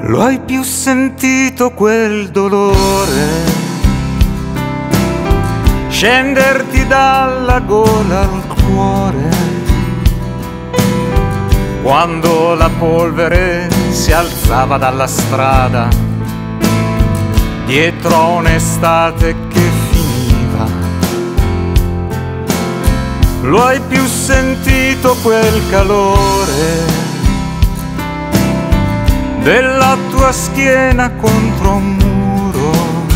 Lo hai più sentito quel dolore scenderti dalla gola al cuore, quando la polvere si alzava dalla strada dietro a un'estate che finiva? Lo hai più sentito quel calore della tua schiena contro un muro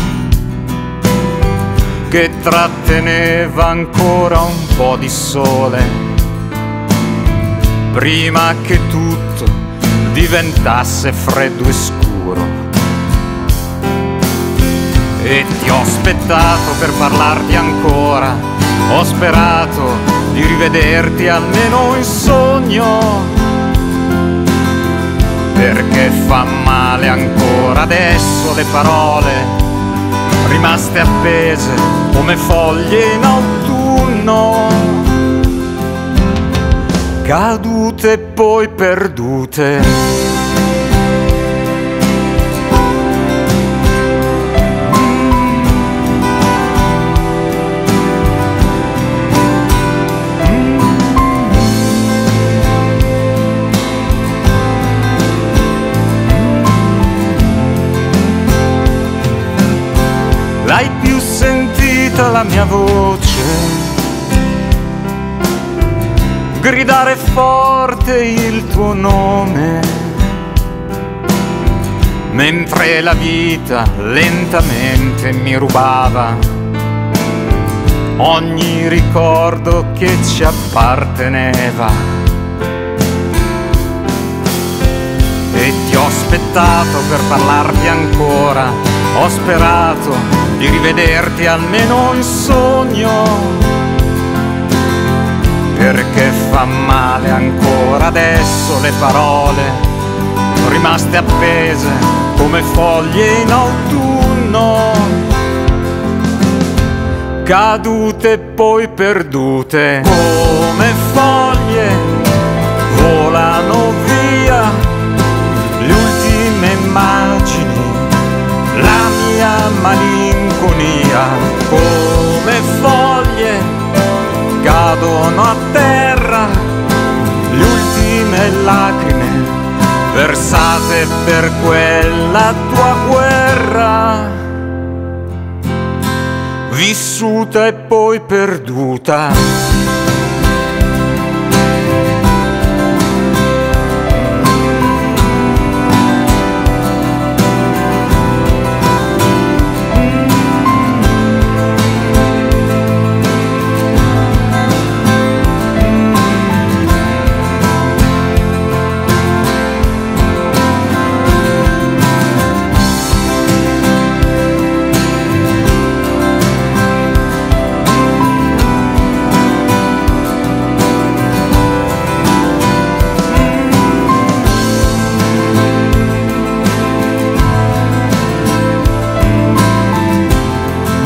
che tratteneva ancora un po' di sole prima che tutto diventasse freddo e scuro. E ti ho aspettato per parlarti ancora, ho sperato di rivederti almeno in sogno, perché fa male ancora adesso le parole rimaste appese come foglie in autunno, cadute e poi perdute. L'hai più sentita la mia voce gridare forte il tuo nome, mentre la vita lentamente mi rubava ogni ricordo che ci apparteneva. E ti ho aspettato per parlarti ancora, ho sperato di rivederti almeno in sogno, perché fa male ancora adesso le parole rimaste appese come foglie in autunno, cadute e poi perdute. Come foglie volano via le ultime immagini, la mia malinconia. Come foglie cadono a terra le ultime lacrime versate per quella tua guerra, vissuta e poi perduta.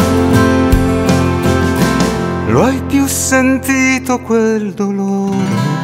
Lo hai più sentito quel dolore